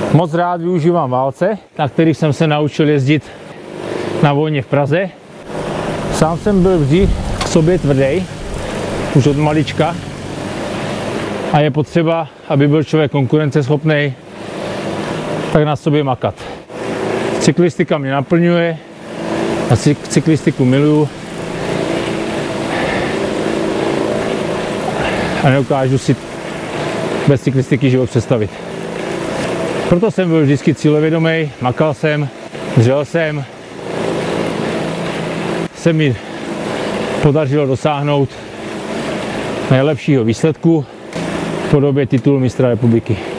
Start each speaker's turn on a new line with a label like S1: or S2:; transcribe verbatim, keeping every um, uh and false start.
S1: Moc rád využívám válce, na kterých jsem se naučil jezdit na vojně v Praze. Sám jsem byl vždy k sobě tvrdý, už od malička. A je potřeba, aby byl člověk konkurenceschopný, tak na sobě makat. Cyklistika mě naplňuje, a cyklistiku miluju. A nedokážu si bez cyklistiky život představit. Proto jsem byl vždycky cílevědomý, makal jsem, dřel jsem. Se mi podařilo dosáhnout nejlepšího výsledku v podobě titulu mistra republiky.